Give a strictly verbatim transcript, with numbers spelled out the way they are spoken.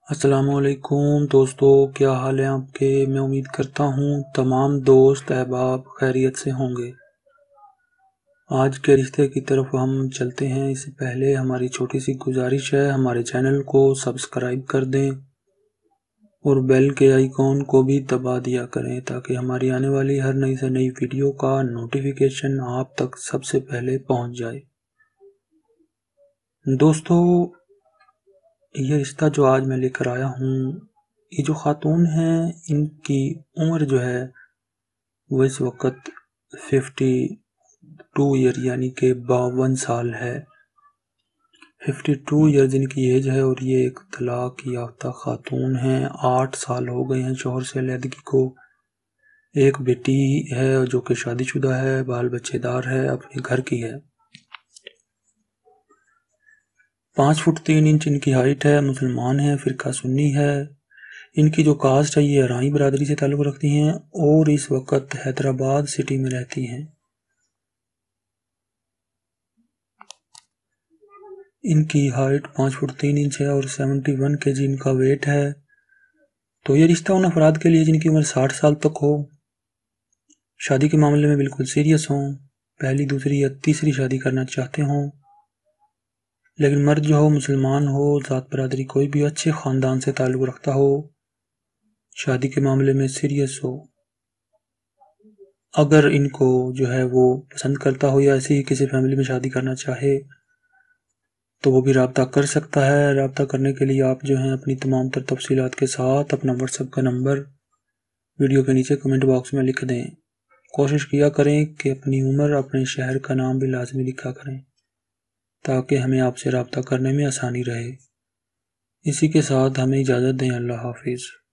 السلام علیکم دوستو، کیا حال ہے آپ کے؟ میں امید کرتا ہوں تمام دوست احباب خیریت سے ہوں گے۔ آج کے رشتے کی طرف ہم چلتے ہیں۔ اس سے پہلے ہماری چھوٹی سی گزارش ہے، ہمارے چینل کو سبسکرائب کر دیں اور بیل کے آئیکن کو بھی دبا دیا کریں تاکہ ہماری آنے والی ہر نئی سے نئی ویڈیو کا نوٹیفیکیشن آپ تک سب سے پہلے پہنچ جائے۔ دوستو، یہ رشتہ جو آج میں لے کر آیا ہوں، یہ جو خاتون ہیں ان کی عمر جو ہے وہ اس وقت ففٹی ٹو ایئر یعنی کہ باون سال ہے۔ ففٹی ٹو ایئر جن کی ایج ہے، اور یہ ایک طلاق یافتہ خاتون ہیں۔ آٹھ سال ہو گئے ہیں شوہر سے علیحدگی کو۔ ایک بیٹی ہے جو کہ شادی شدہ ہے، بال بچے دار ہے، اپنے گھر کی ہے۔ پانچ فٹ تین انچ ان کی ہائٹ ہے، مسلمان ہیں، فرقہ سنی ہے۔ ان کی جو کاسٹ ہے یہ ارائیں برادری سے تعلق رکھتی ہیں اور اس وقت حیدرآباد سٹی میں رہتی ہیں۔ ان کی ہائٹ پانچ فٹ تین انچ ہے اور سیونٹی ون کے جی ان کا ویٹ ہے۔ تو یہ رشتہ ان افراد کے لیے جن کی عمر ساٹھ سال تک ہو، شادی کے معاملے میں بالکل سیریس ہوں، پہلی دوسری یا تیسری شادی کرنا چاہتے ہوں، لیکن مرد جو ہو مسلمان ہو، ذات برادری کوئی بھی اچھے خاندان سے تعلق رکھتا ہو، شادی کے معاملے میں سیریس ہو۔ اگر ان کو جو ہے وہ پسند کرتا ہو یا ایسی ہی کسی فیملی میں شادی کرنا چاہے تو وہ بھی رابطہ کر سکتا ہے۔ رابطہ کرنے کے لیے آپ جو ہیں اپنی تمام تر تفصیلات کے ساتھ اپنا واٹس ایپ کا نمبر ویڈیو کے نیچے کمنٹ باکس میں لکھ دیں۔ کوشش کیا کریں کہ اپنی عمر، اپنے شہر کا نام بھی لازمی لکھا کریں تاکہ ہمیں آپ سے رابطہ کرنے میں آسانی رہے۔ اسی کے ساتھ ہمیں اجازت دیں۔ اللہ حافظ۔